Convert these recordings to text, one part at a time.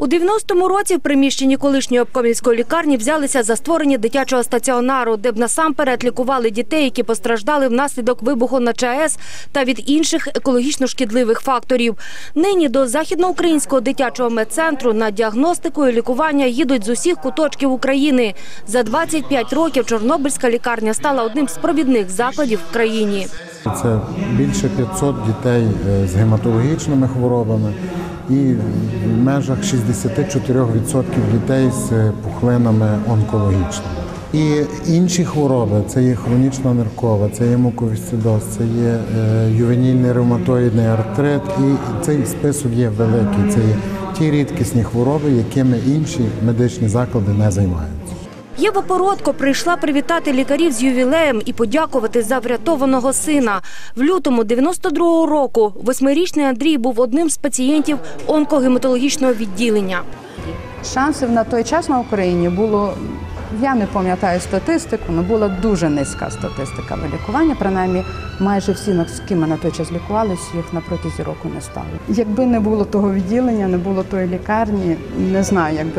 У 90-му році в приміщенні колишньої обкомівської лікарні взялися за створення дитячого стаціонару, де б насамперед лікували дітей, які постраждали внаслідок вибуху на ЧАЕС та від інших екологічно шкідливих факторів. Нині до Західноукраїнського дитячого медцентру на діагностику і лікування їдуть з усіх куточків України. За 25 років Чорнобильська лікарня стала одним з провідних закладів в країні. Це більше 500 дітей з гематологічними хворобами і в межах 64% дітей з пухлинами онкологічними. І інші хвороби – це є хронічна ниркова, це є муковісцидоз, це є ювенільний ревматоїдний артрит. І цей список є великий. Це є ті рідкісні хвороби, якими інші медичні заклади не займаються. Єва Породко прийшла привітати лікарів з ювілеєм і подякувати за врятованого сина. В лютому 92-го року 8-річний Андрій був одним з пацієнтів онкогематологічного відділення. Шансів на той час на Україні було, я не пам'ятаю статистику, але була дуже низька статистика вилікування. Принаймні, майже всі, з ким ми на той час лікувалися, їх на протязі року не стало. Якби не було того відділення, не було тої лікарні, не знаю, як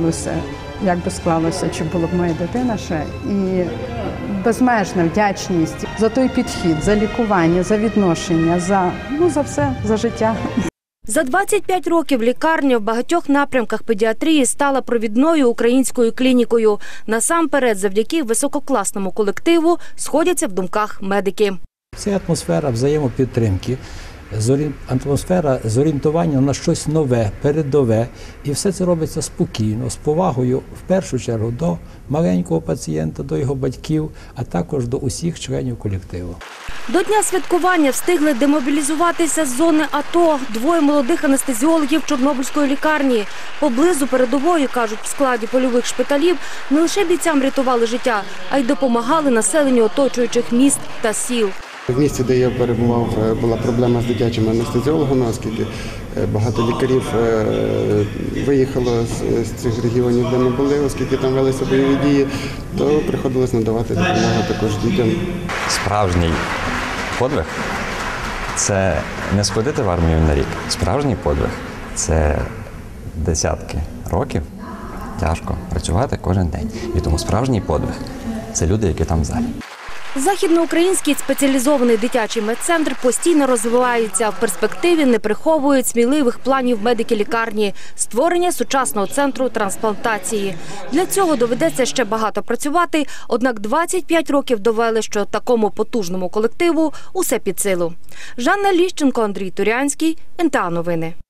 би склалося, чи була б моя дитина ще. І безмежна вдячність за той підхід, за лікування, за відношення, за все, за життя. За 25 років лікарня в багатьох напрямках педіатрії стала провідною українською клінікою. Насамперед, завдяки висококласному колективу сходяться в думках медики. Це атмосфера взаємопідтримки, атмосфера зорієнтування на щось нове, передове. І все це робиться спокійно, з повагою, в першу чергу, до маленького пацієнта, до його батьків, а також до усіх членів колективу. До дня святкування встигли демобілізуватися з зони АТО двоє молодих анестезіологів Чорнобильської лікарні. Поблизу передової, кажуть, в складі польових шпиталів не лише бійцям рятували життя, а й допомагали населенню оточуючих міст та сіл. В місті, де я перебував, була проблема з дитячими анестезіологами, оскільки багато лікарів виїхало з цих регіонів, де ми були, оскільки там велися бойові дії, то приходилось надавати допомогу також дітям. Справжній подвиг – це не сходити в армію на рік. Справжній подвиг – це десятки років тяжко працювати кожен день. І тому справжній подвиг – це люди, які там в залі. Західноукраїнський спеціалізований дитячий медцентр постійно розвивається. В перспективі не приховують сміливих планів медики лікарні – створення сучасного центру трансплантації. Для цього доведеться ще багато працювати, однак 25 років довели, що такому потужному колективу усе під силу. Жанна Ліщенко, Андрій Турянський, НТА Новини.